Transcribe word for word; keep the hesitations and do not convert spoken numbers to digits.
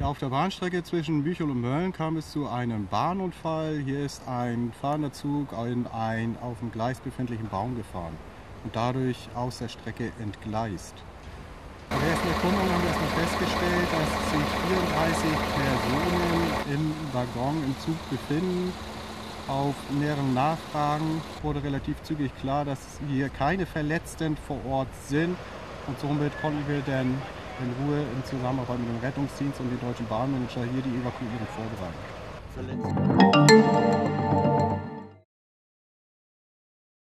Ja, auf der Bahnstrecke zwischen Büchel und Mölln kam es zu einem Bahnunfall. Hier ist ein fahrender Zug in einen auf dem Gleis befindlichen Baum gefahren und dadurch aus der Strecke entgleist. Bei der ersten Erkundung haben wir erstmal festgestellt, dass sich vierunddreißig Personen im Waggon im Zug befinden. Auf mehreren Nachfragen wurde relativ zügig klar, dass hier keine Verletzten vor Ort sind, und somit konnten wir dann in Ruhe in Zusammenarbeit mit dem Rettungsdienst und dem Deutschen Bahnmanager hier die Evakuierung vorbereiten.